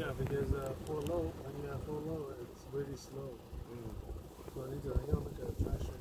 Yeah, because full load, when you have full load, it's really slow. Mm. So 你只能用那个 traction